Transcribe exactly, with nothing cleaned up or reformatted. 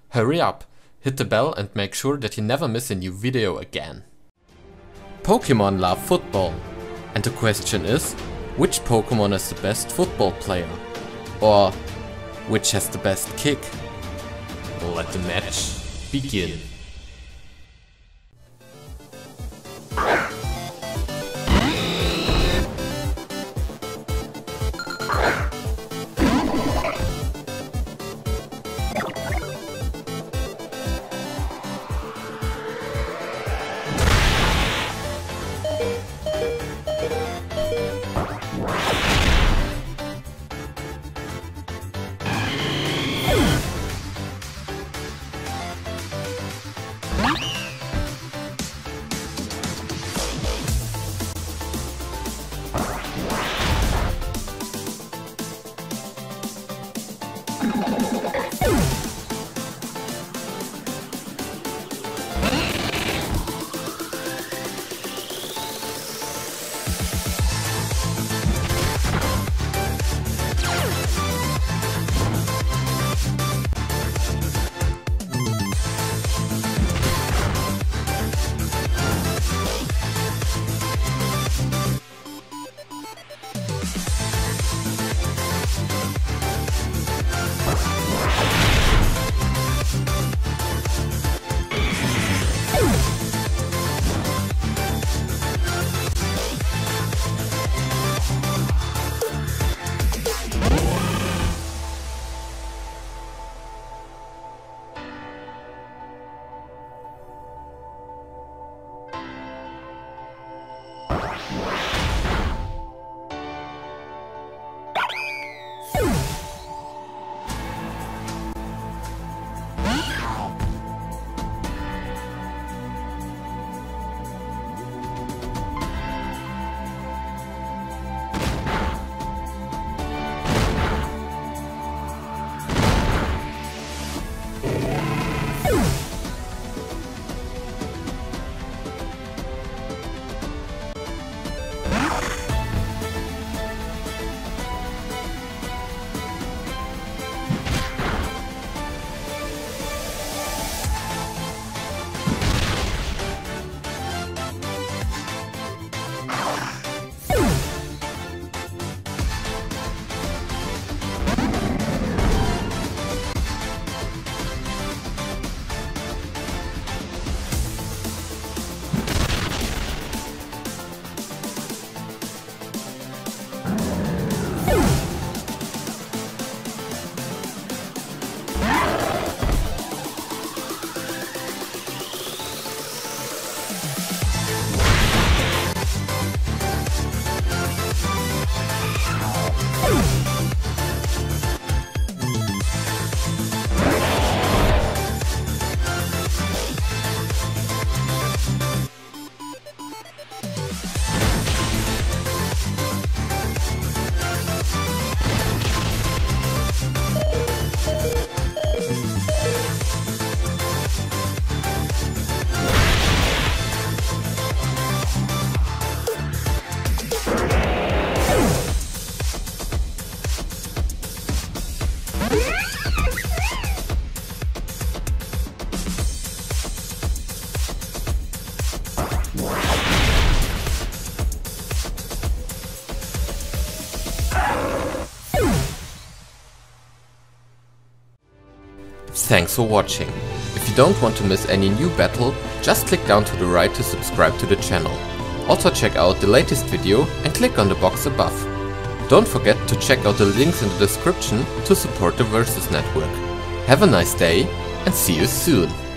Hurry up, hit the bell and make sure that you never miss a new video again. Pokemon love football. And the question is, which Pokemon is the best football player? Or which has the best kick? Let the match begin. Thanks for watching. If you don't want to miss any new battle, just click down to the right to subscribe to the channel. Also check out the latest video and click on the box above. Don't forget to check out the links in the description to support the Versus Network. Have a nice day and see you soon!